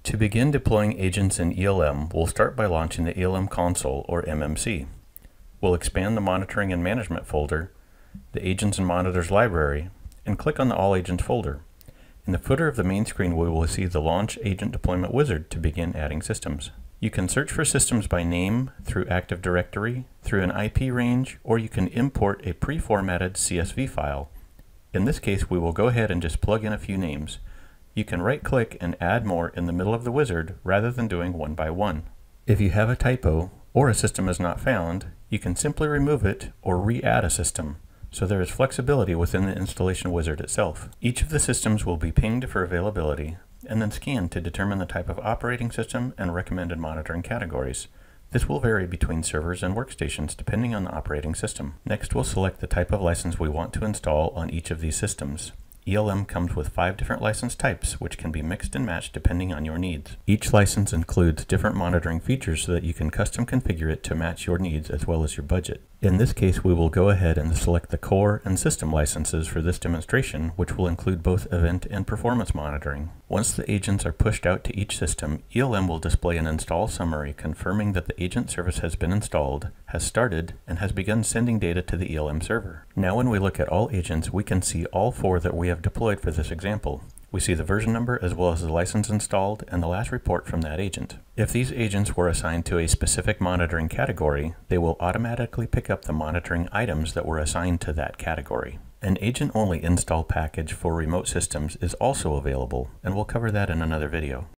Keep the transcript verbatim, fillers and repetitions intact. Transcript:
To begin deploying agents in E L M, we'll start by launching the E L M console, or M M C. We'll expand the Monitoring and Management folder, the Agents and Monitors library, and click on the All Agents folder. In the footer of the main screen, we will see the Launch Agent Deployment Wizard to begin adding systems. You can search for systems by name through Active Directory, through an I P range, or you can import a pre-formatted C S V file. In this case, we will go ahead and just plug in a few names. You can right-click and add more in the middle of the wizard rather than doing one by one. If you have a typo or a system is not found, you can simply remove it or re-add a system, so there is flexibility within the installation wizard itself. Each of the systems will be pinged for availability and then scanned to determine the type of operating system and recommended monitoring categories. This will vary between servers and workstations depending on the operating system. Next, we'll select the type of license we want to install on each of these systems. E L M comes with five different license types, which can be mixed and matched depending on your needs. Each license includes different monitoring features so that you can custom configure it to match your needs as well as your budget. In this case, we will go ahead and select the core and system licenses for this demonstration, which will include both event and performance monitoring. Once the agents are pushed out to each system, E L M will display an install summary confirming that the agent service has been installed, has started, and has begun sending data to the E L M server. Now when we look at all agents, we can see all four that we have deployed for this example. We see the version number as well as the license installed and the last report from that agent. If these agents were assigned to a specific monitoring category, they will automatically pick up the monitoring items that were assigned to that category. An agent-only install package for remote systems is also available, and we'll cover that in another video.